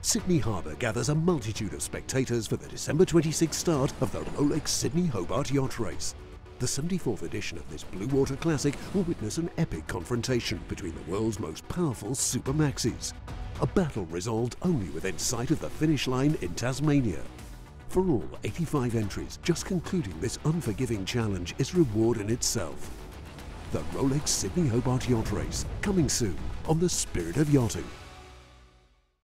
Sydney Harbour gathers a multitude of spectators for the December 26 start of the Rolex Sydney Hobart Yacht Race. The 74th edition of this blue water classic will witness an epic confrontation between the world's most powerful super maxis. A battle resolved only within sight of the finish line in Tasmania. For all 85 entries, just concluding this unforgiving challenge is reward in itself. The Rolex Sydney Hobart Yacht Race, coming soon on the Spirit of Yachting.